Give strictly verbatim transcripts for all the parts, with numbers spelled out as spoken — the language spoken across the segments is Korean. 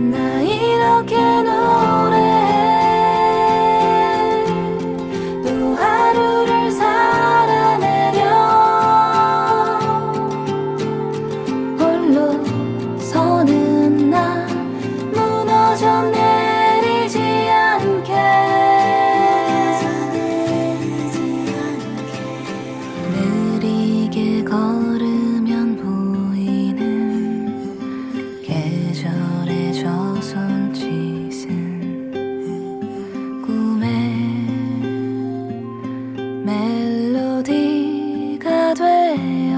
나 이렇게 노래해 또 하루를 살아내려 홀로 서는 나 무너져 내리지 않게 느리게 걸으면 보이는 계절의 저 손짓은 꿈의 멜로디가 되어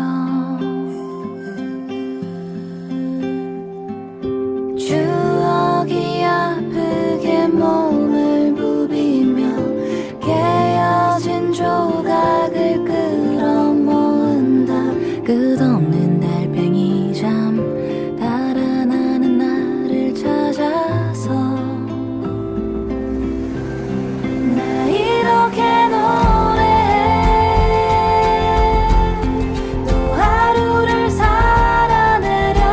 추억이 아프게 몸을 부비며 깨어진 조각을 끌어모은다. 끝없는 달팽이 잠 달아나는 나를 찾아서 나 이렇게 노래해 또 하루를 살아내려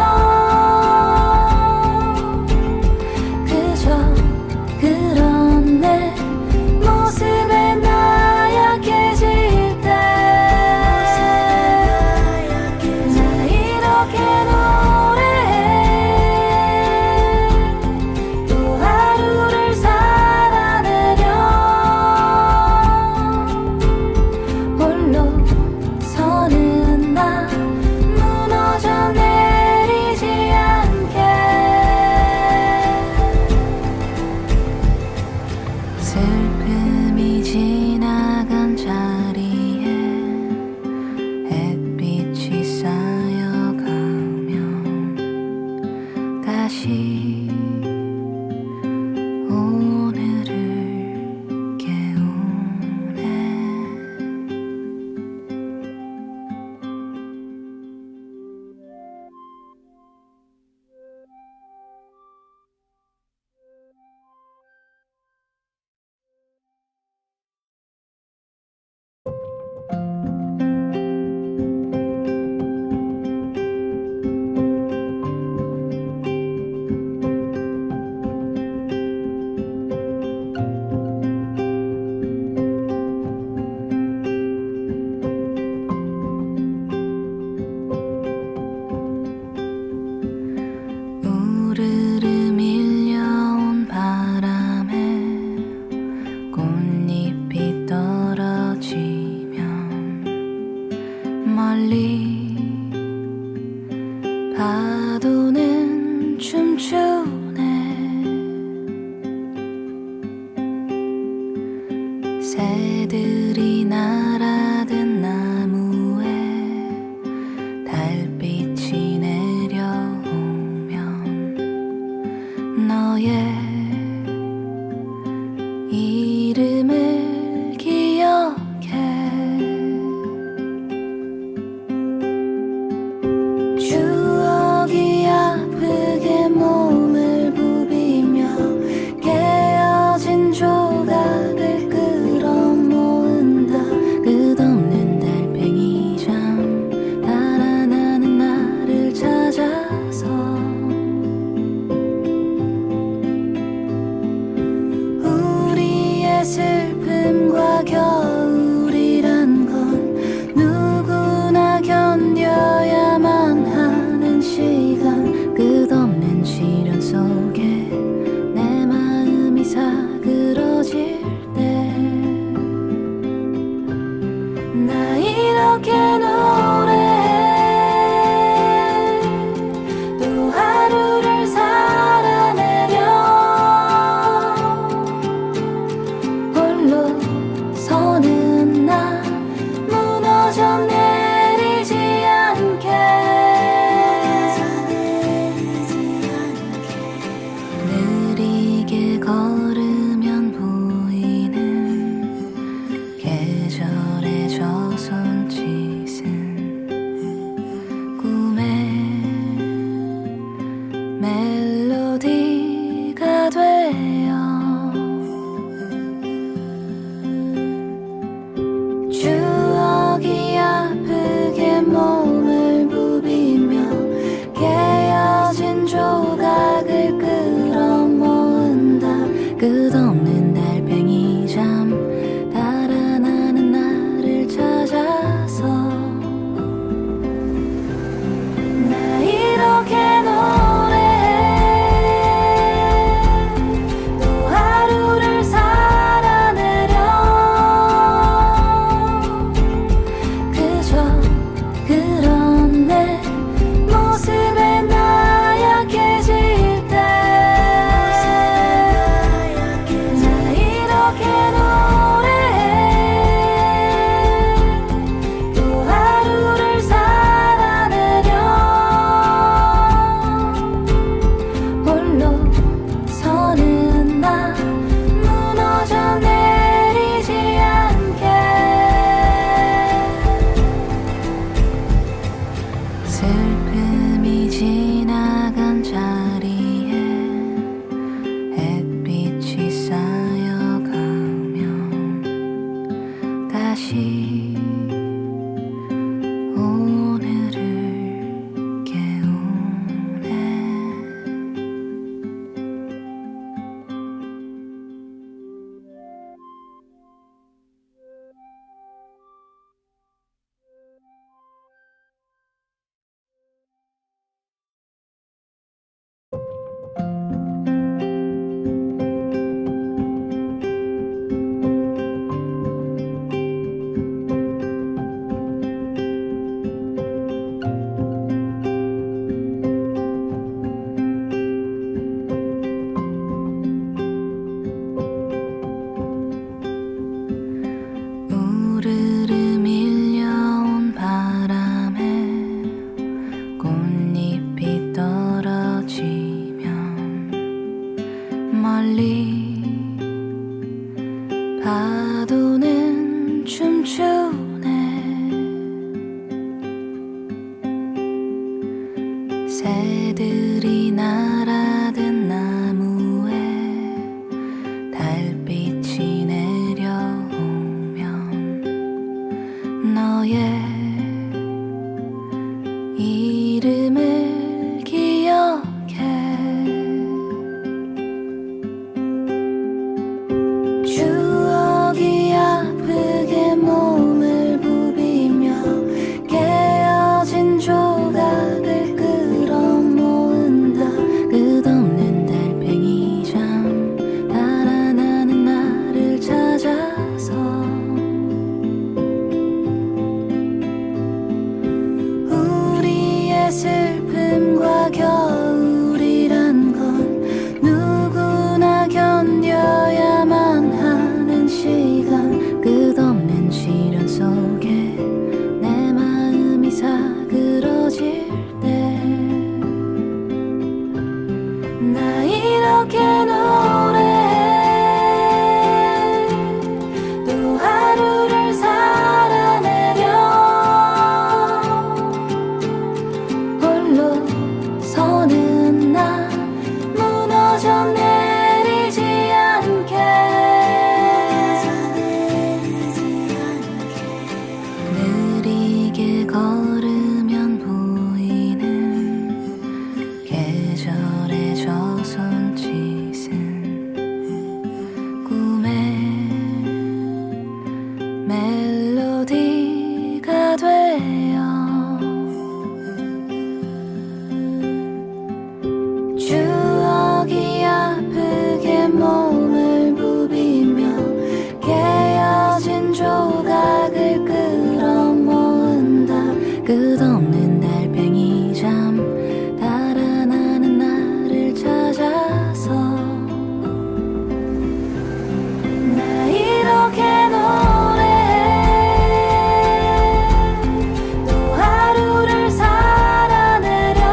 그저 그런 내 모습에 나약해질 때 나 이렇게 노래해 또 하루를 살아내려 홀로 서는 나 무너져 내리지 않게 슬픔이 지나간 자리에 햇빛이 쌓여가면 다시 오늘을 깨우네. 우르르 밀려온 바람에 꽃잎이 떨어지면 멀리 파도는 춤추네. 새들이 날아든 나무에 달빛이 내려오면 너의 이름을 기억해. 추억이 아프게 몸을 부비며 깨어진 조각을 끌어모은다. 끝없는 달팽이 잠 달아나는 나를 찾아서 우리의 슬픔과 겨울이란 건 누구나 견뎌야만 하는 시간. 끝없는 시련 속에 내 마음이 사그러질 때 나 이렇게 노래해 또 하루를 살아내려 홀로 서는 나 무너져 내리지 않게 느리게 걸으면 보이는 계절의 저 손짓은 꿈의 멜로디가 되어 추억이 아프게 몸을 부비며 깨어진 조각을 끌어 멀리 파도는 춤추네. 새들이 날아든 나무에 달빛이 내려오면 너의 이름을 기억해. 추억이 아프게 몸을 부비며 깨어진 조각을 끌어모은다. 끝없는 달팽이 잠 달아나는 나를 찾아서 우리의 슬픔과 겨울이란 건 누구나 견뎌야만 하는 시간. 끝없는 시련 속에 내 마음이 사그러질 때 나 이렇게 노래해. 또 하루를 살아내려 홀로 서는 나 무너져 내리지 않게. 느리게 걸으면 보이는 계절의 저 손짓은 꿈의 멜로디가 되어 추억이 아프게 몸을 부비며 깨어진 조각을 끌어모은다. 끝없는 달팽이 잠 달아나는 나를 찾아서 나 이렇게 노래해. 또 하루를 살아내려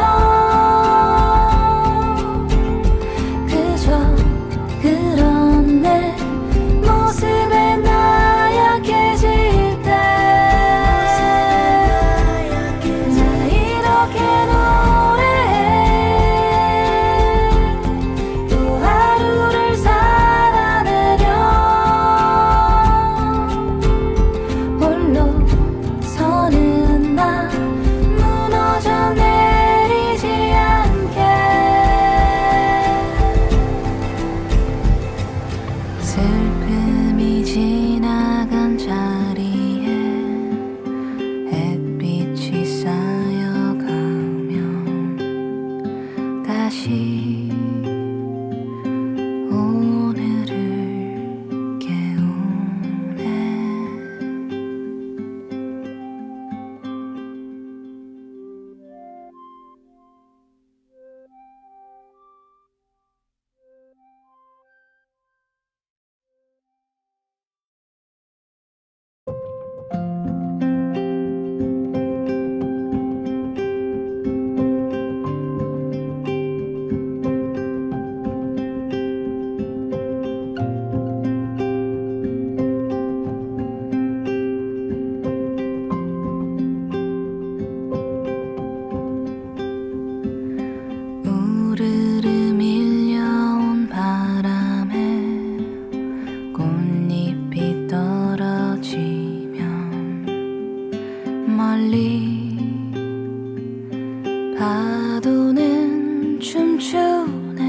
그저 그런 내 모습에 나 약해질 때 나 이렇게 노래해. 또 하루를 살아내려 홀로 서는 나 무너져 내리지 않게. 슬픔이 지나간 자리에 햇빛이 쌓여가면 다시 오늘을 깨우네. 우르르 밀려온 바람에 꽃잎이 떨어지면 멀리 파도는 춤추네.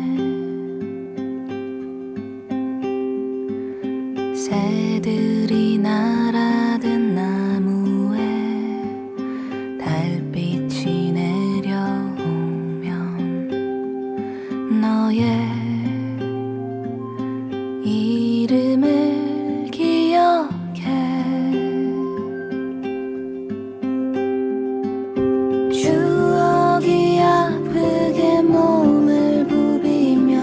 새들이 날아든 나무에 달빛이 내려오면 너의 이름을 기억해. 추억이 아프게 몸을 부비며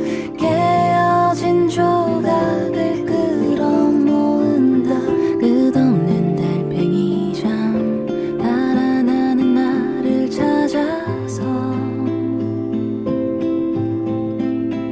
깨어진 조각을 끌어모은다. 끝없는 달팽이 잠 달아나는 나를 찾아서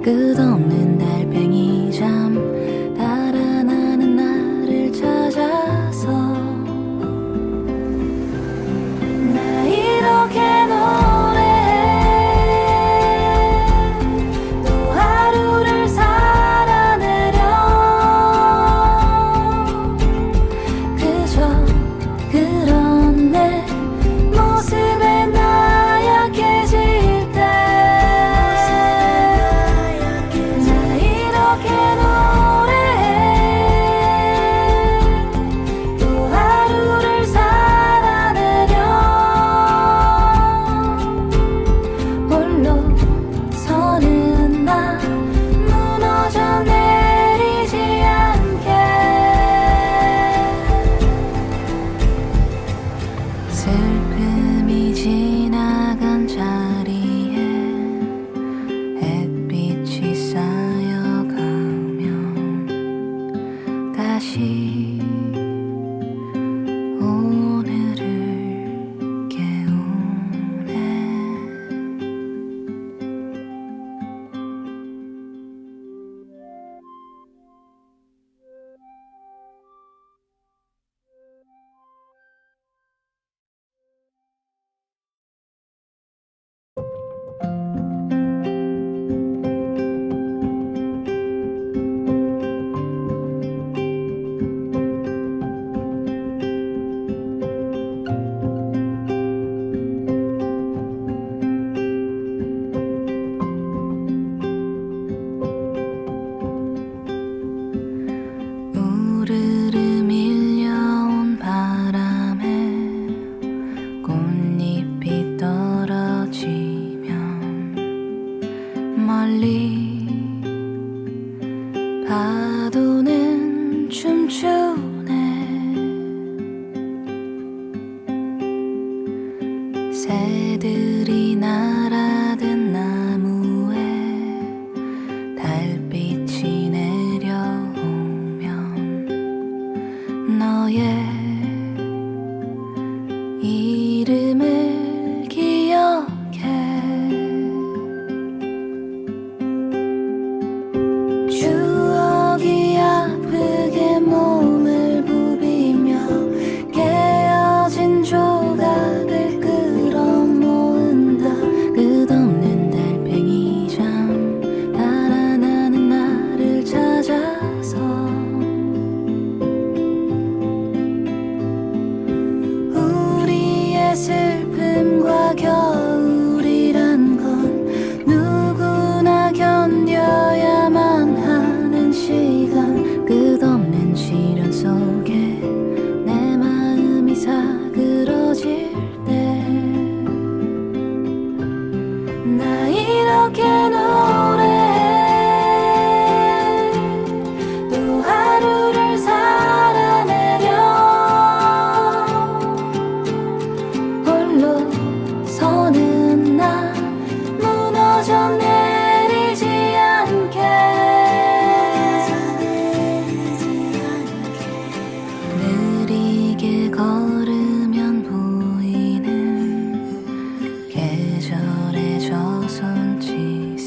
끝없는 달팽이 잠 달아나는 나를 찾아서 나 이렇게 노래해 또 하루를 살아내려 그저 그런 내 모습에 나 약해질 때 나 이렇게 노래해 또 하루를 살아내려 홀로 서는 나 무너져 내리지 않게 슬픔이 지나간 자리에 햇빛이 쌓여가면 다시 오늘을 깨우네. 우르르 밀려온 바람에 꽃잎이 떨어지면 멀리 파도는 춤추네. 새들이 날아든 나무에 달빛이 내려오면 너의 이름을 기억해. 추억이 아프게 몸을 부비며 깨어진 조각을 끌어모은다. 끝없는 달팽이 잠 달아나는 나를 찾아서 우리의 슬픔과 겨울이란 건 누구나 견뎌야만 하는 시간. 끝없는 시련 속에 내 마음이 사그러질 때 나 이렇게 노래해 또 하루를 살아내려 홀로 서는 나 무너져 내리지 않게 느리게 걸으면 보이는 계절의 저 손짓은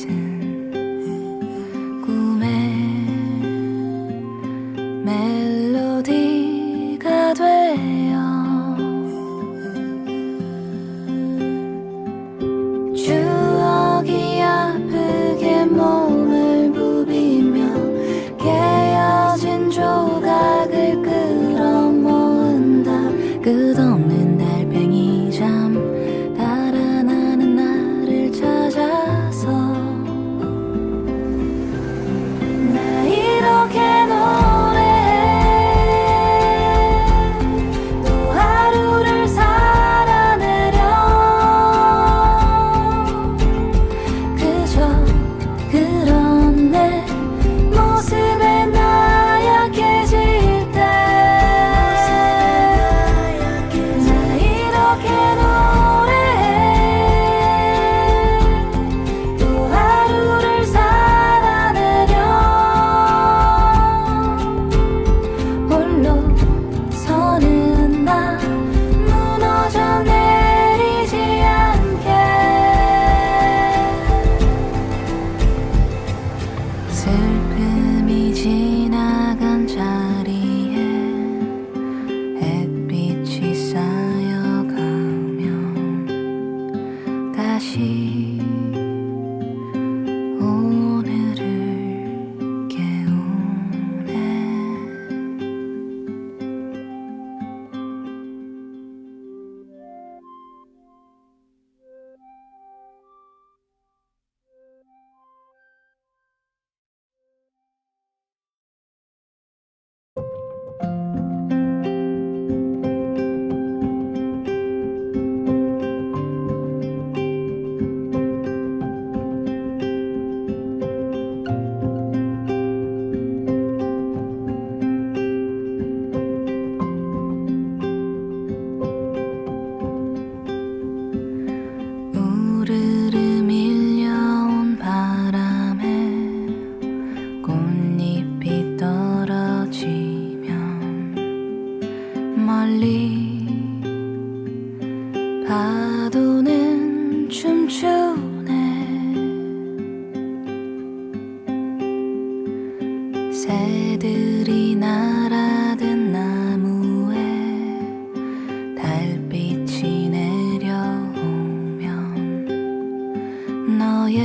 너의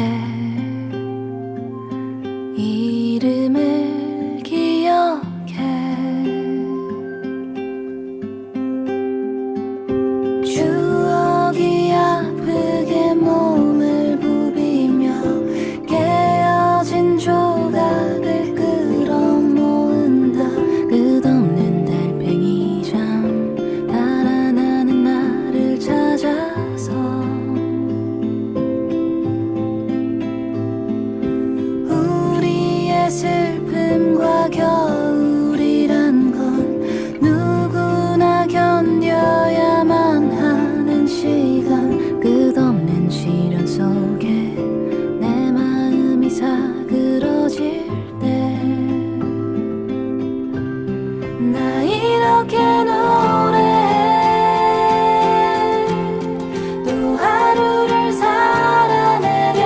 이름을 기억해. 추억이 아프게 몸을 부비며 깨어진 조각을 끌어모은다. 끝없는 달팽이 잠 달아나는 나를 찾아서 우리의 슬픔과 겨울이란 건 누구나 견뎌야만 하는 시간. 끝없는 시련 속에 내 마음이 사그러질 때 나 이렇게 노래해. 또 하루를 살아내려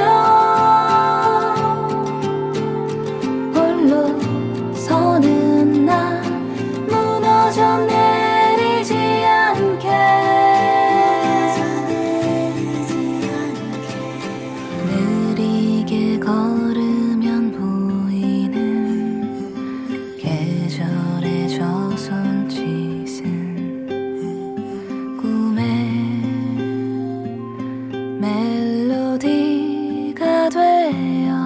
홀로 서는 나 무너져 내리지 않게. 느리게 걸으면 보이는 계절의 저 손짓은 꿈의 멜로디가 되어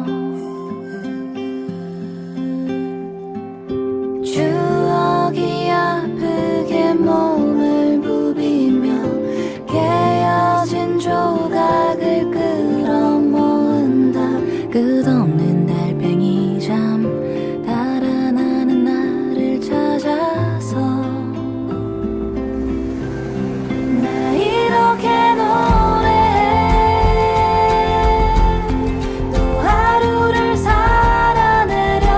추억이 아프게 몸을 부비며 깨어진 조각을 끌어모은다. 끝없는 달팽이 잠 달아나는 나를 찾아서 나 이렇게 노래해. 또 하루를 살아내려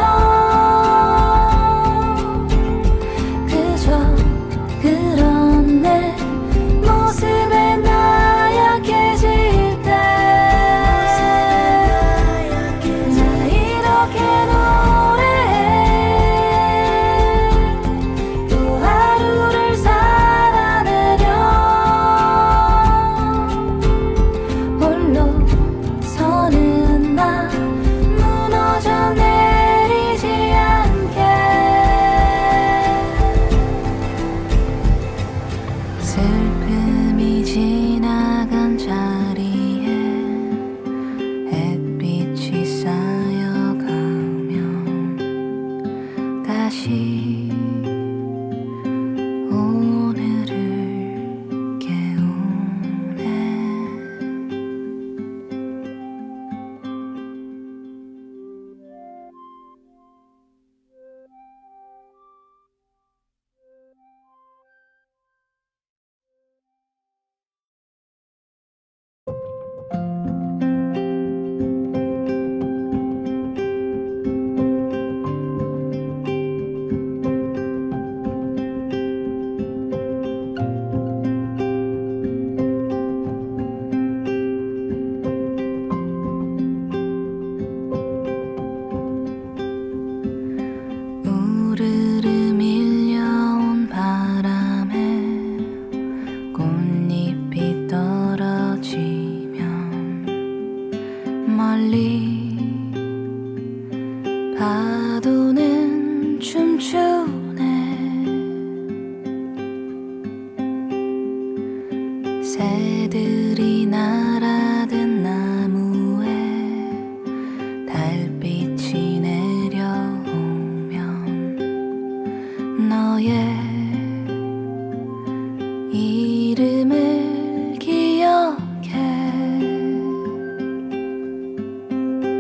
그저 그런 내 모습에 나 약해질 때 나 이렇게 노래해. 또 하루를 살아내려 홀로 서는 나 무너져 내리지 않게. 슬픔이 지나간 자리에 햇빛이 쌓여가면 다시 오늘을 깨우네. 우르르 밀려온 바람에 꽃잎이 떨어지면 멀리 파도는 춤추네. 새들이 날아든 나무에 달빛이 내려오면 너의 이름을 기억해.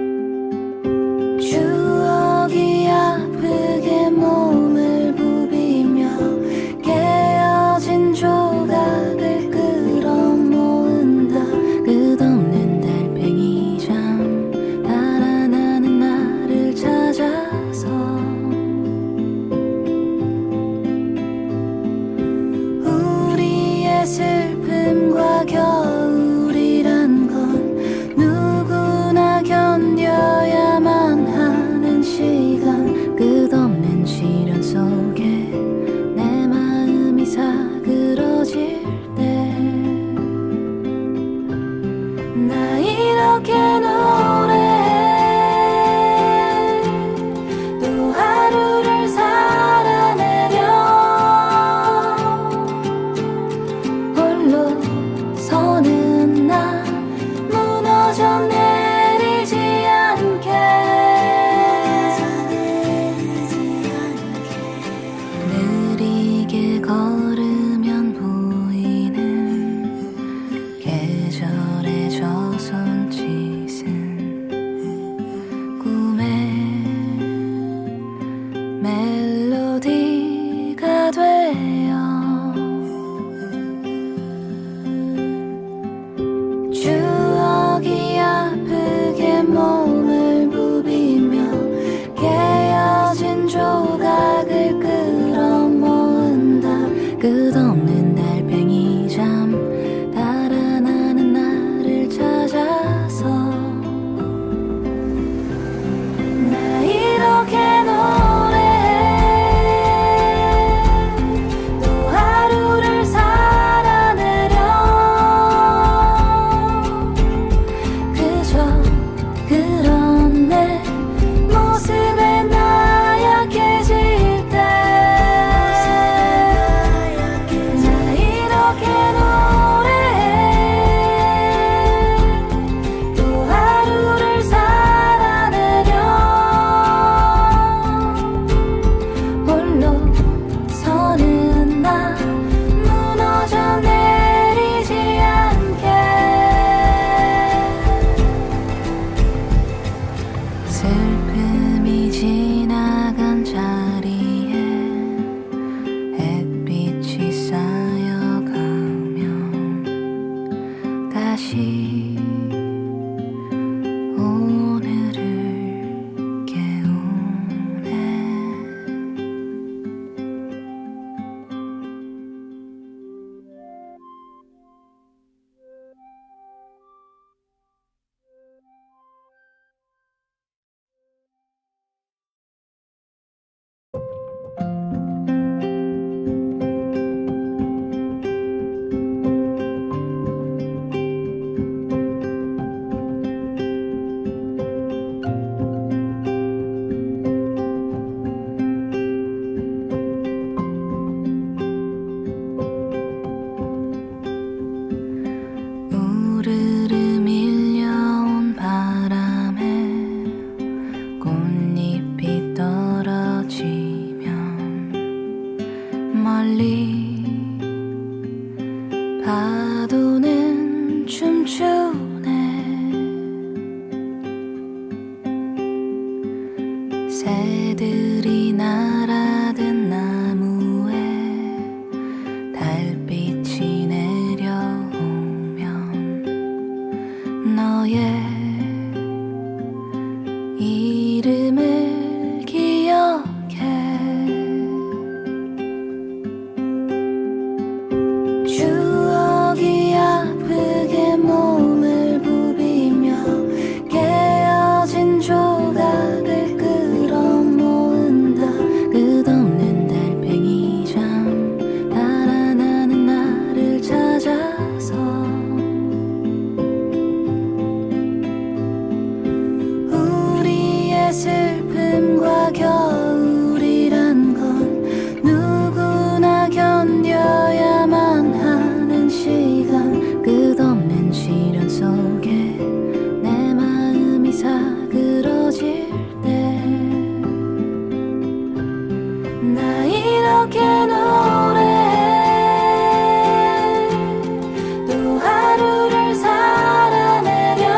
새들이 날아든 나무에 달빛이 내려오면 너의 이름을 기억해. 추억이 아프게 몸을 부비며 깨어진 조각을 끌어모은다. 끝없는 달팽이 잠 달아나는 나를 찾아서 우리의 슬픔과 겨울이란 건 누구나 견뎌야만 하는 시간. 끝없는 시련 속에 내 마음이 사그러질 때 나 이렇게 노래해. 또 하루를 살아내려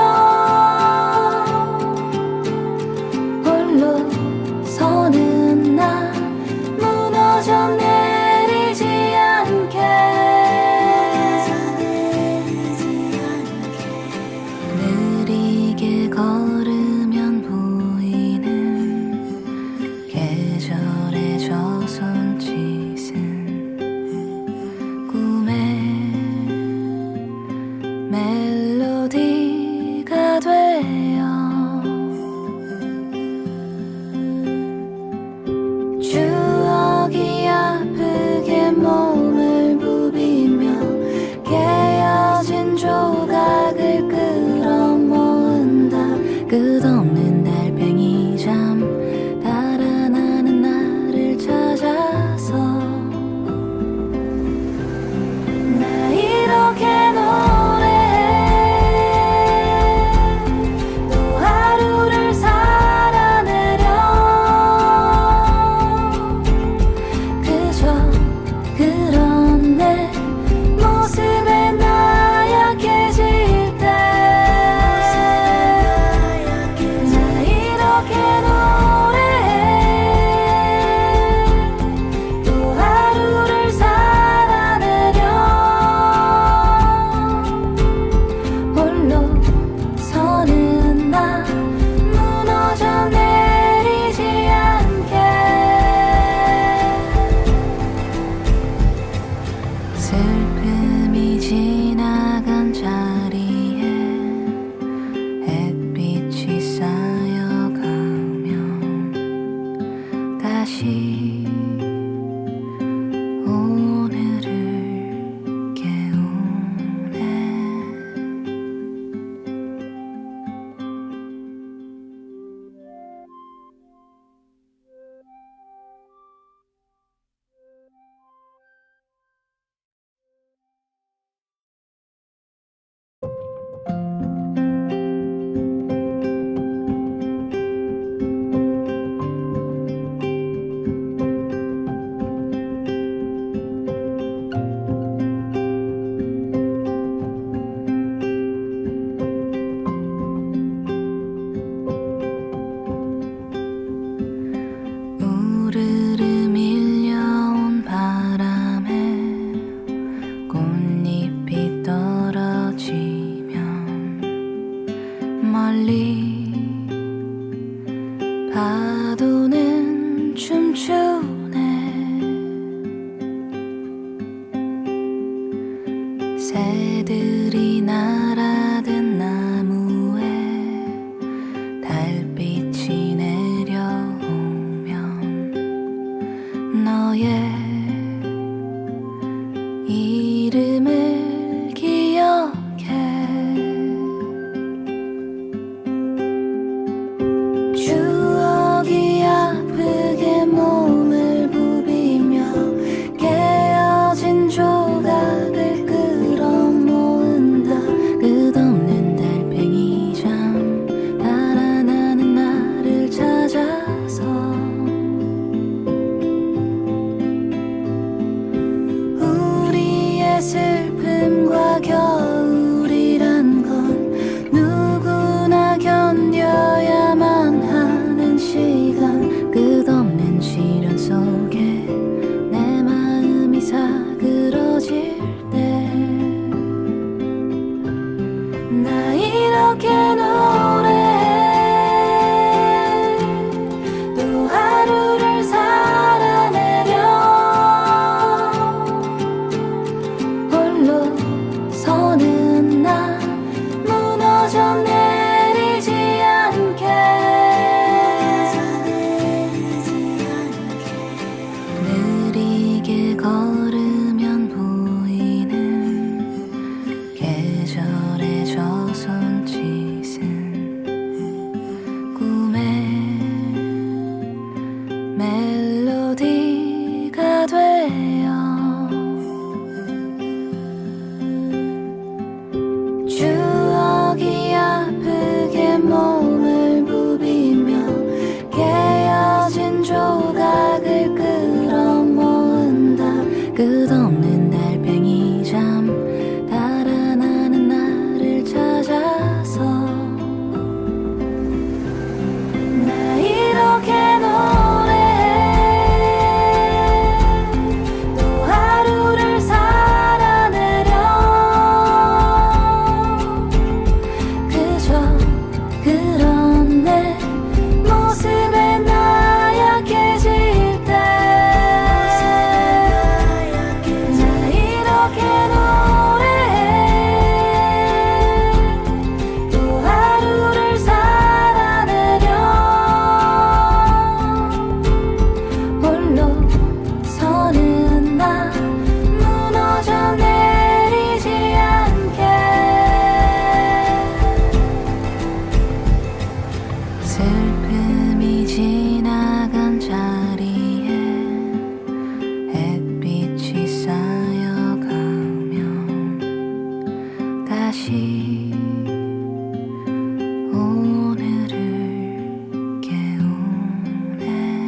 홀로 서는 나 무너져 내리지 않게. 느리게 걸으면 보이는 계절의 저 손짓은 꿈의 멜로디가 되어 추억이 아프게 몸을 부비며 깨어진 조각을 끌어모은다. 끝없는 달팽이 잠 달아나는 나를 찾아서 나 이렇게 노래해. 또 하루를 살아내려 그저 그런 내 모습에 나약해질 때 나 이렇게 노래해. 또 하루를 살아내려 홀로 서는 나 무너져 내리지 않게. 슬픔이 지나간 자리에 햇빛이 쌓여가면 다시 오늘을 깨우네. 우르르 밀려온 바람에 꽃잎이 떨어지면 멀리 파도는 춤추네. 새들이 날아든 나무에 달빛이 내려오면 너의 이름을 기억해. 추억이 슬픔이 지나간 자리에 햇빛이 쌓여가면 다시 오늘을 깨우네.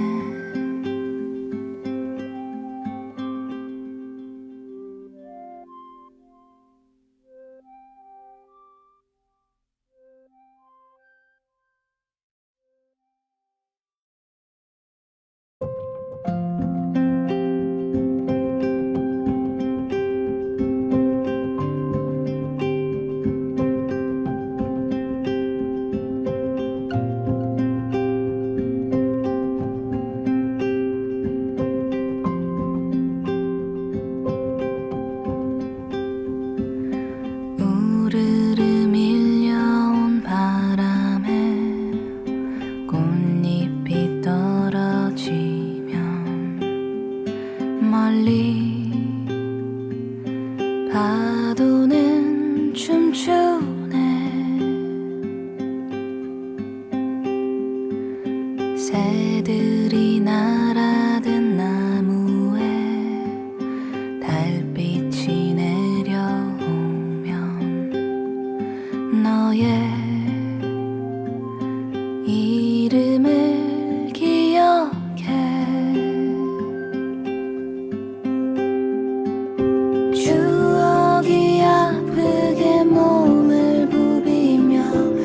우르르 밀려온 바람에 꽃잎이 떨어지면 멀리 파도는 춤추네. 새들이 날아든 나무에 달빛이 내려오면 너의 이름을 기억해. 추억이 아프게 몸을 부비며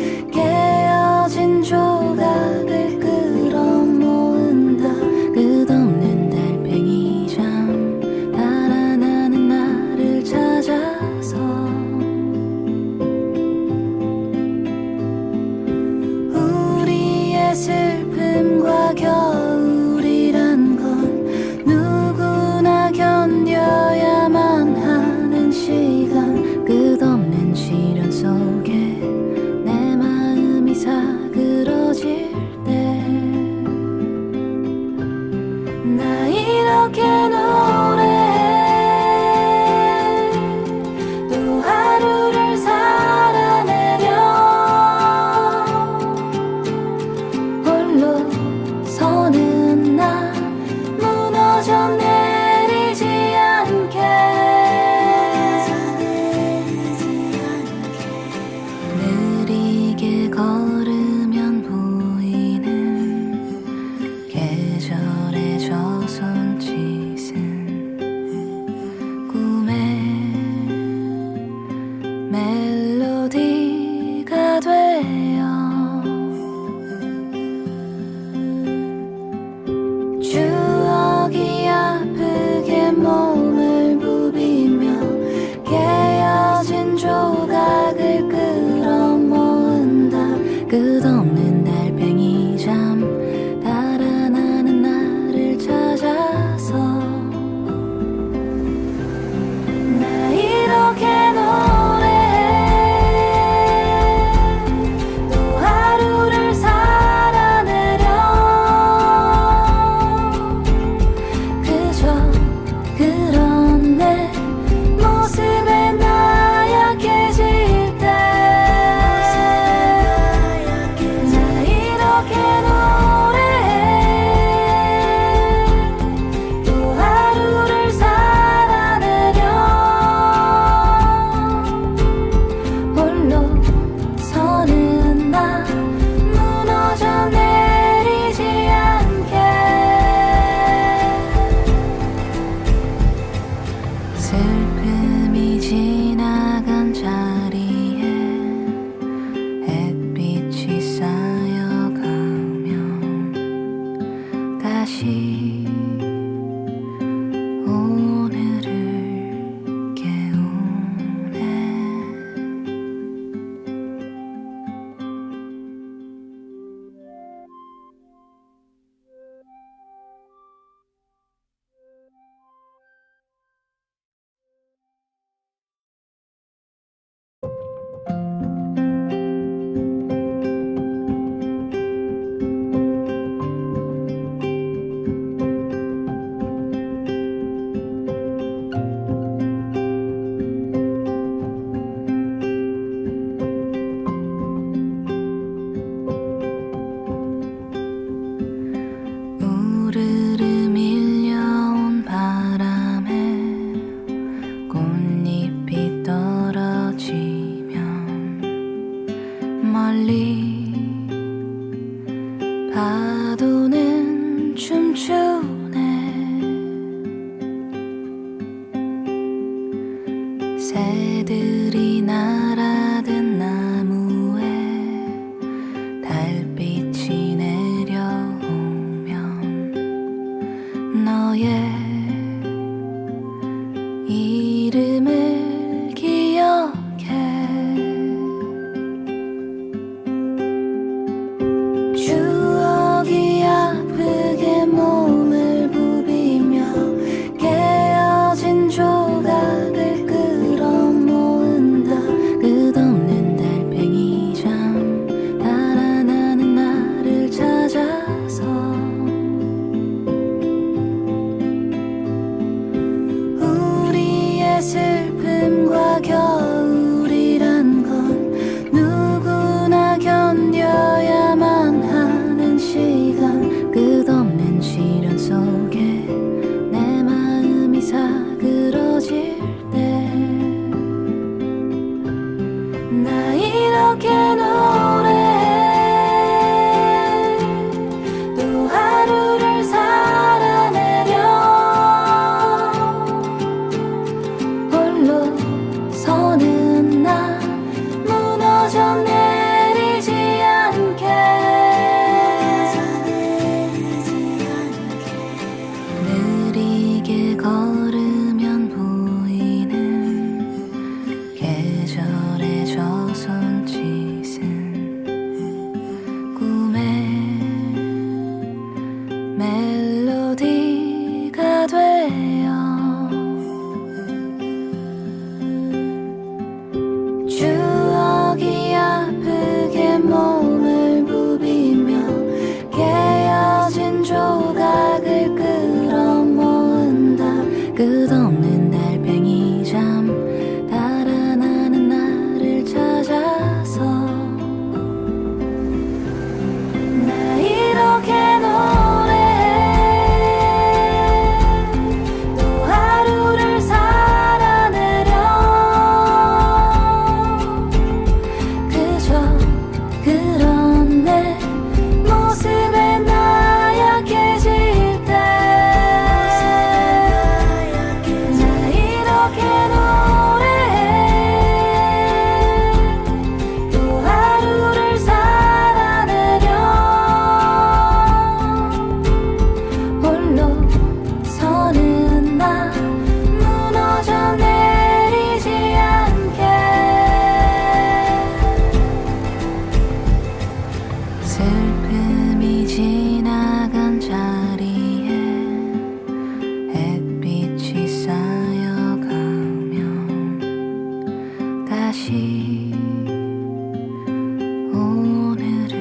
깨어진 조각을 끌어모은다. 끝없는 달팽이 잠 달아나는 나를 찾아서 우리의 슬픔과 겨울이란 건 누구나 견뎌야만 하는 시간. 끝없는 시련 속에 내 마음이 사그러질 때 나 이렇게 노래해. 또 하루를 살아내려 홀로 서는 나 무너져 내리지 않게. 느리게 걸으면 보이는 계절의 저 손짓은 꿈의 멜로디가 되어 추억이 아프게 몸을 부비며 깨어진 조각을 끌어모은다. 끝없는 달팽이 잠 달아나는 나를 찾아서 나 이렇게 노래해. 또 하루를 살아내려 그저 그런 내 모습에 나 약해질 때 나 이렇게 노래 달빛이 내려오면 너의 이름을 기억해. 추억이 아프게 몸을 부비며 깨어진 조각을 끌어모은다. 끝없는 달팽이 잠 달아나는 나를 찾아서 우리의 슬픔과 겨울이란 건 누구나 견뎌야만 하는 시간. 끝없는 시련 속에 내 마음이 사그러질 때 나 이렇게 노래해. 또 하루를 살아내려 홀로 서는 나 무너져 내리지 않게. 느리게 걸으면 보이는 계절의 저 손짓은 꿈의 멜로디가 되어 추억이 아프게 몸을 부비며 깨어진 조각을 끌어모은다. 끝없는 달팽이 잠 달아나는 나를 찾아서 나 이렇게 노래해. 또 하루를 살아내려 그저 그런 내 모습에 나약해질 때 나 이렇게 노래해. 또 하루를 살아내려 홀로 서는 나 무너져 내리지 않게. 슬픔이 지나간 자리에 햇빛이 쌓여가면 다시 오늘을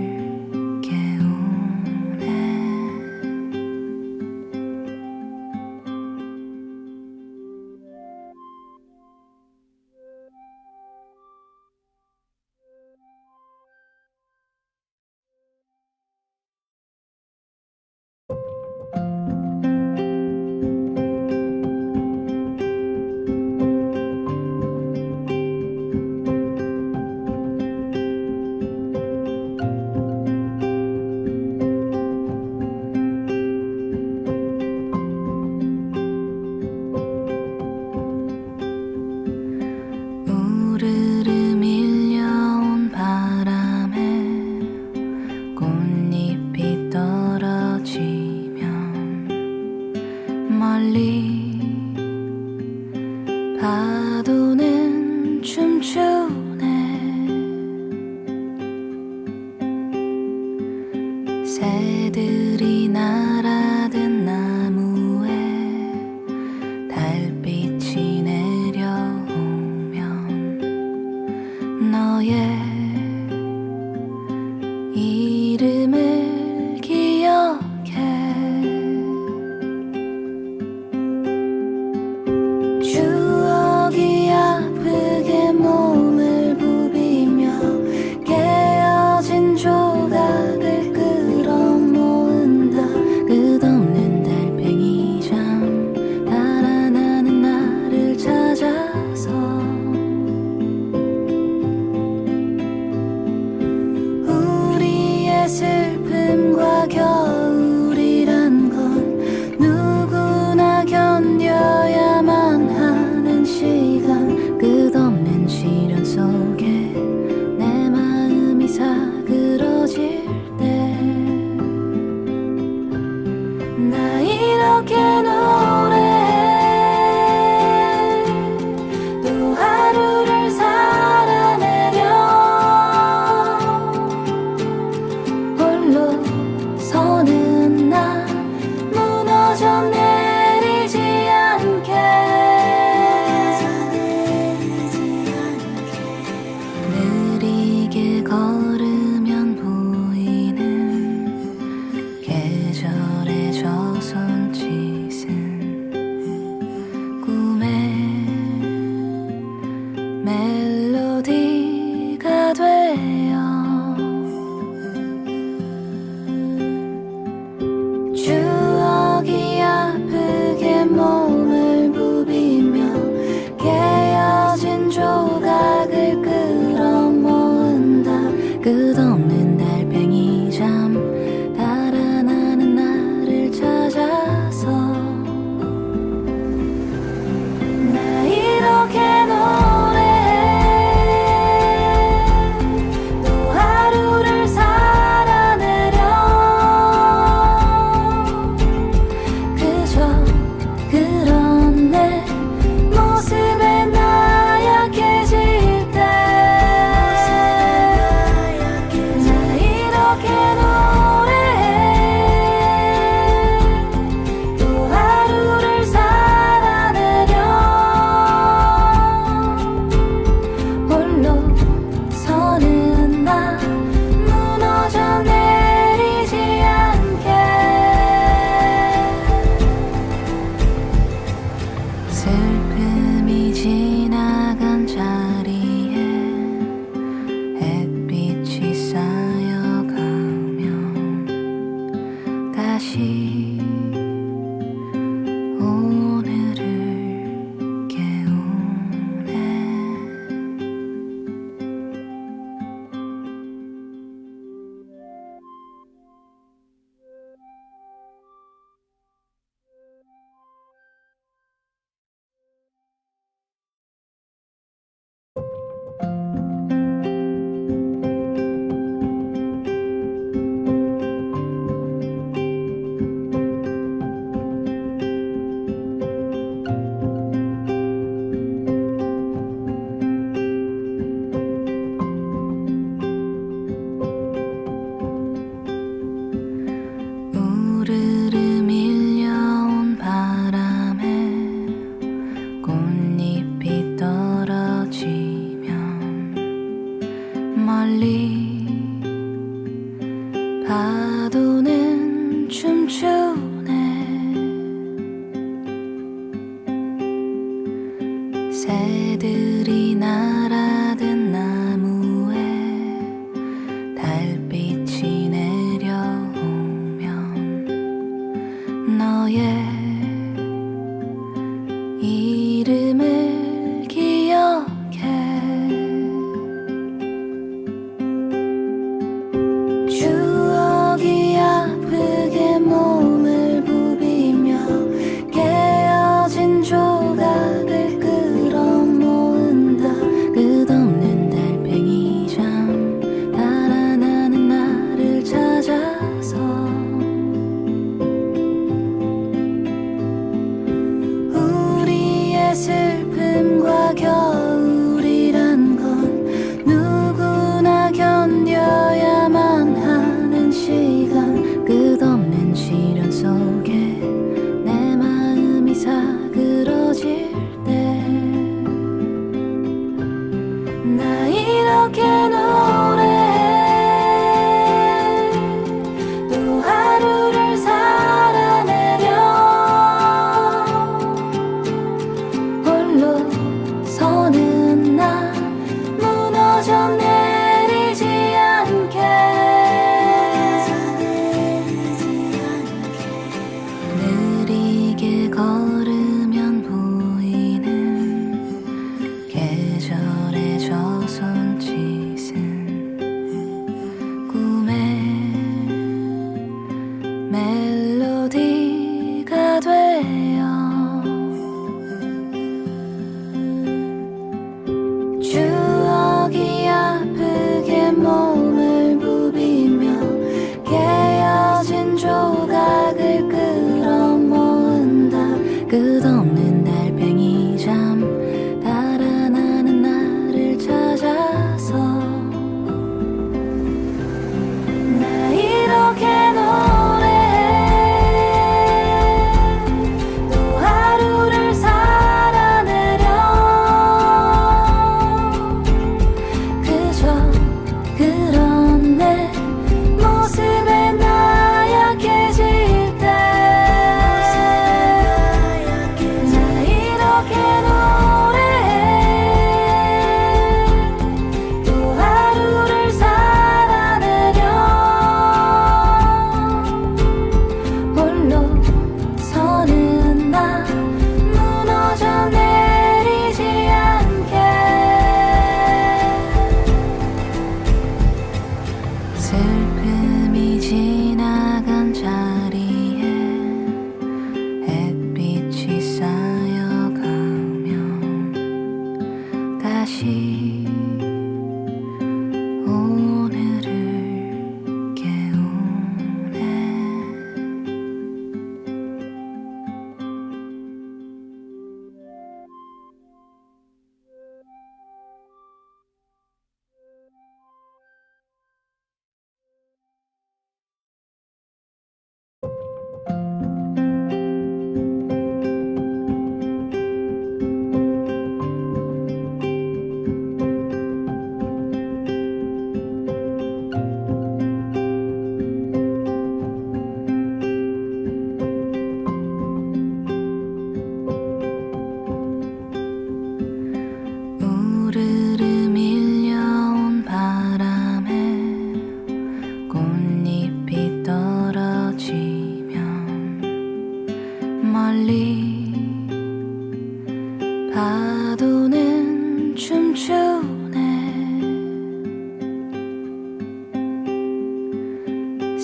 깨우네. 우르르 밀려온 바람에 꽃잎이 떨어지면 멀리 파도는 춤추네. 새들이 날아든 나무에 달빛이 내려오면 너의 이름을 기억해. 추억이 아프게 몸을 부비며 깨어진 조각을 끌어모은다. 끝없는 달팽이 잠 달아나는 나를 찾아서 우리의 슬픔과 겨울이란 건 누구나 견뎌야만 하는 시간. 끝없는 시련 속에 내 마음이 사그러질 다시 오늘을 깨우네. 우르르 밀려온 바람에 꽃잎이 떨어지면 멀리 파도는 춤추네. 새들이 날아든 나무에 달빛이 내려오면 너의 이름을 기억해. 추억이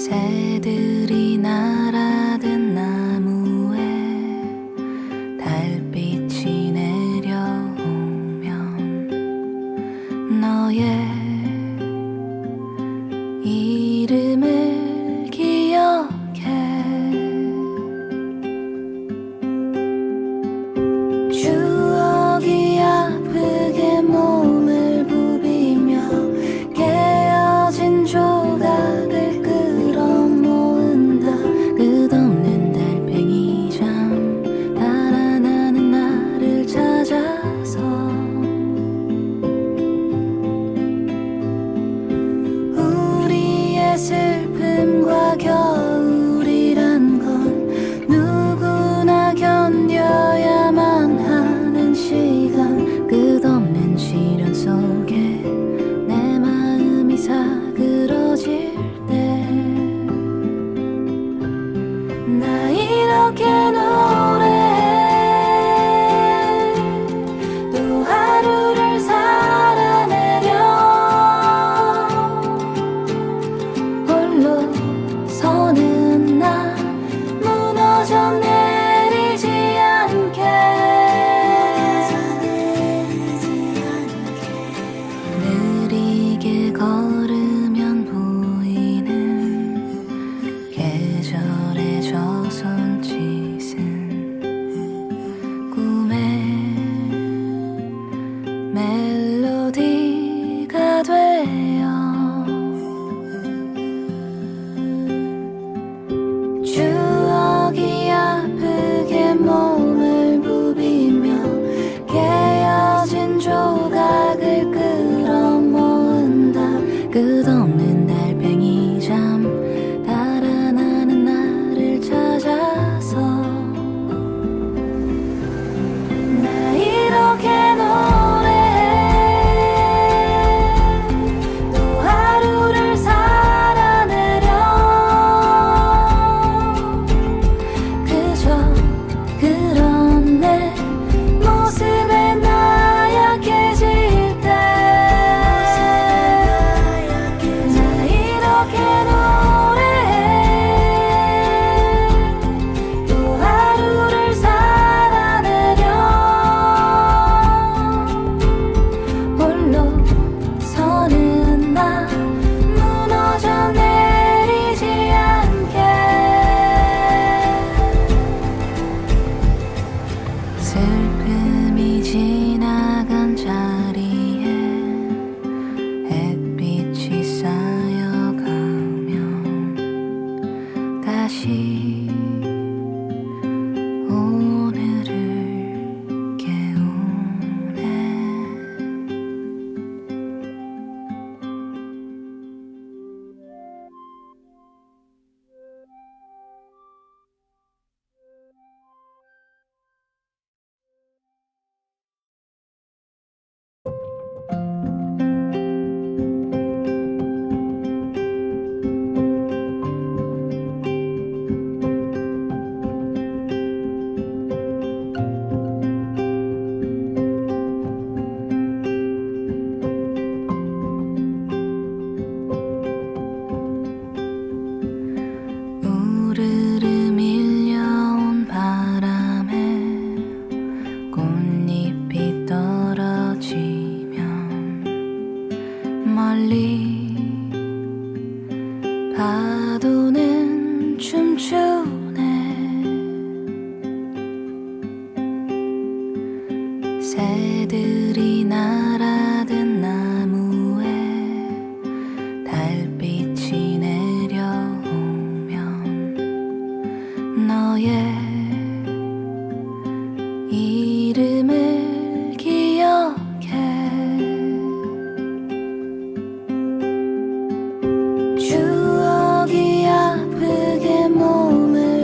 새들이 날아든 나무에 달빛이 내려오면 너의 이름을 기억해. 추억이 아프게 몸을 부비며 깨어진 조각을 끌어모은다. 끝없는 달팽이 잠 달아나는 나를 찾아서 우리의 슬픔과 겨울이란 건 누구나 견뎌야만 하는 시간. 끝없는 시련 속에 내 마음이 사그러질 때 나 이렇게 노래해. 또 하루를 살아내려 홀로 서는 나 무너져 내리지 않게. 느리게 걸으면 보이는 계절의 저 손짓은 꿈의 멜로디가 되어 추억이 아프게 몸을 부비며 깨어진 조각을 끌어모은다. 끝없는 달팽이 잠 달아나는 나를 찾아서 나 이렇게 노래해. 또 하루를 살아내려 그저 그런 내 모습에 나약해질 때 나 이렇게 노래해. 또 하루를 살아내려 홀로 서는 나 무너져 내리지 않게. 슬픔이 지나간 자리에 햇빛이 쌓여가면 다시 오늘을 깨우네. 우르르 밀려온 바람에 꽃잎이 떨어지면 멀리 파도는 춤추네. 새들이 날아든 나무에 달빛이 내려오면 너의 이름을 기억해. 추억이 아프게 몸을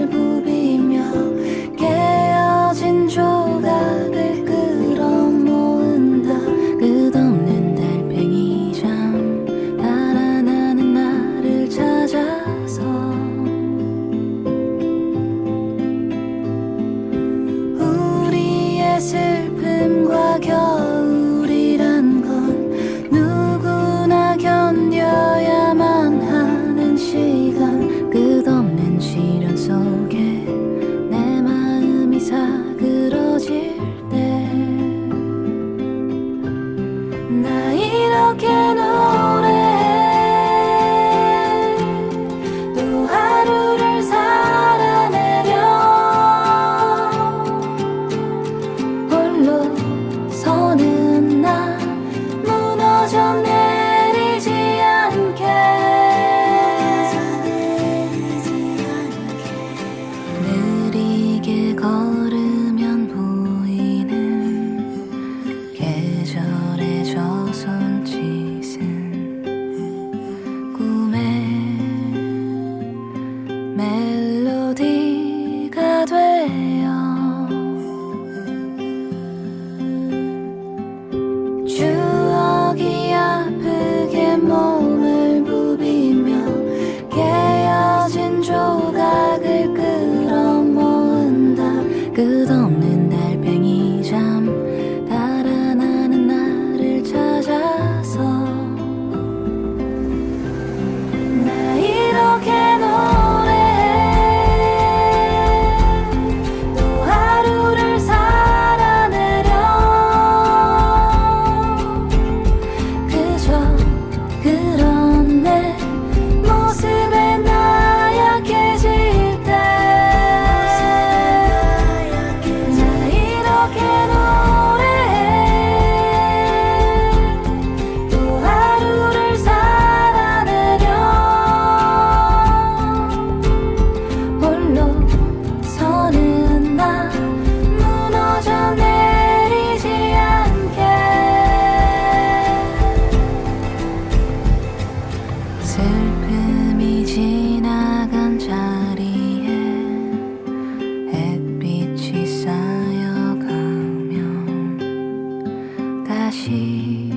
다시